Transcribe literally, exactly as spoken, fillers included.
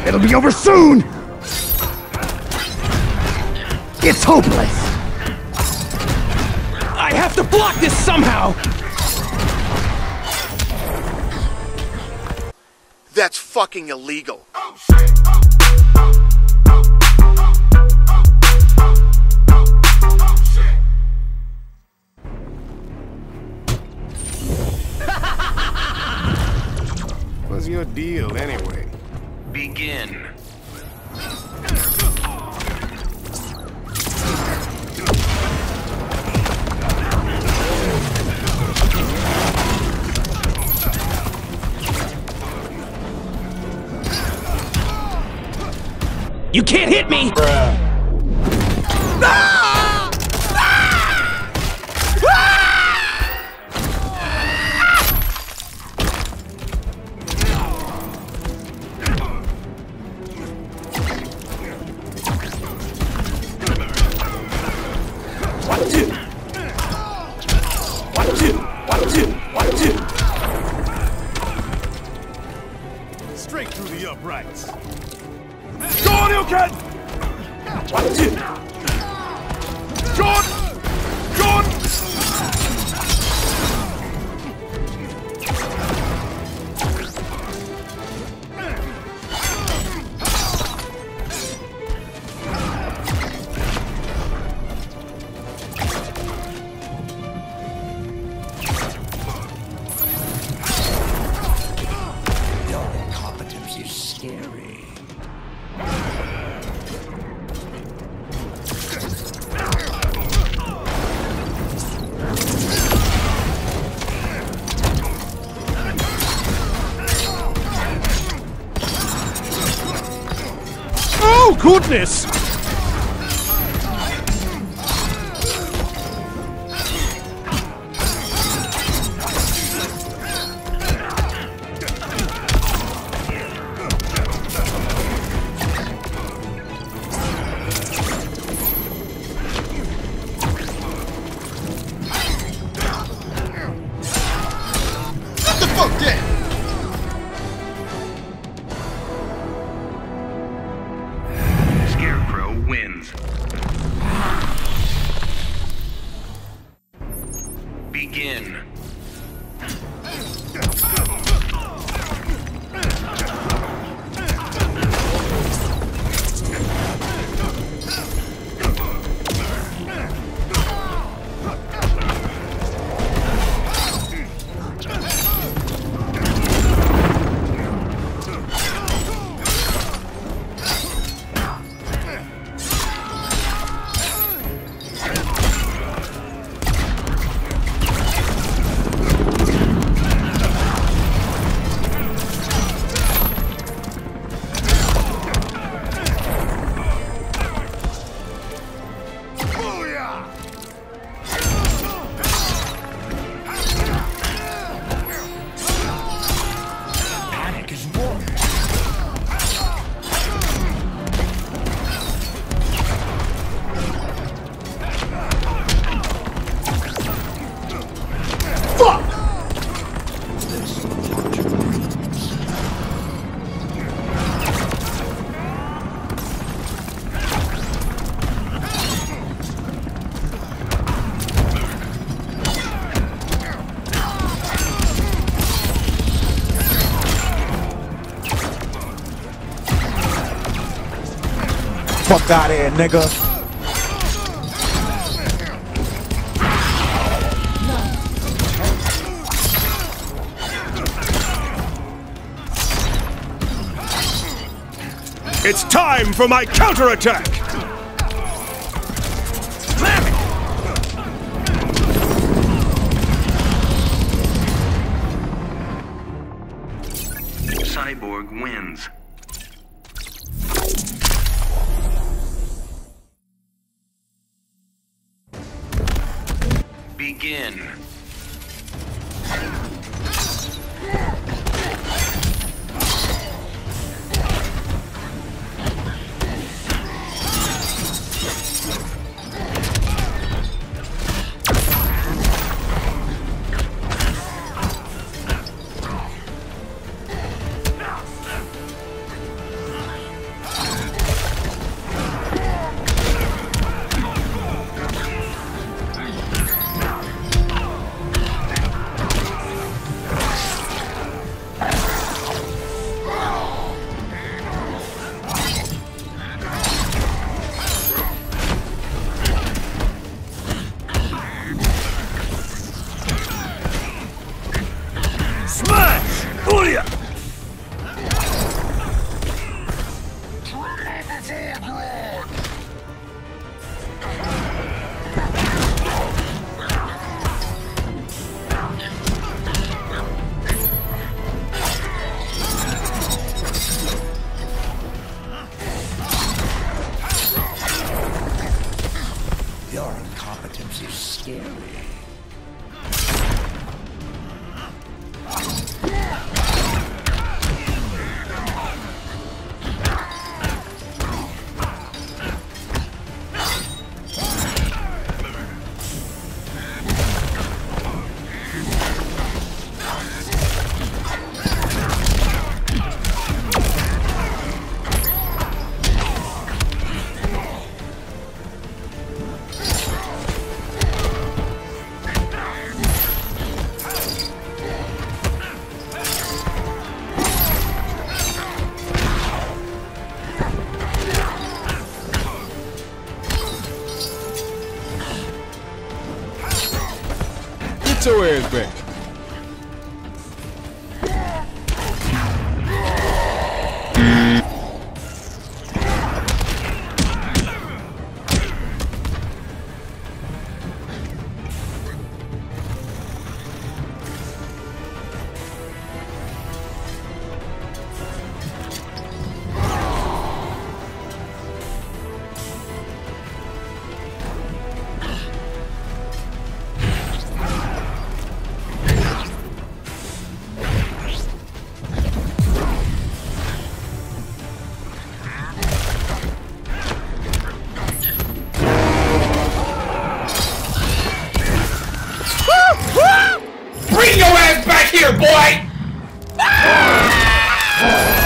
It'll be over soon! It's hopeless! I have to block this somehow! That's fucking illegal. Oh, shit. Oh, oh, oh, oh, oh, oh, shit. What's your deal, anyway? Begin. You can't hit me! Bruh. Ah! Ah! One, two. One, two. One, two. One, two. Straight through the uprights. Go on, you can! One, two. John! John! Your incompetence is scary. Oh, goodness! What the fuck, Dan? Scarecrow wins. Begin. Panic is war. Fuck out of here, nigga. It's time for my counterattack! Cyborg wins. Begin. Your incompetence is scary. Get your ass back. Bring your ass back here, boy!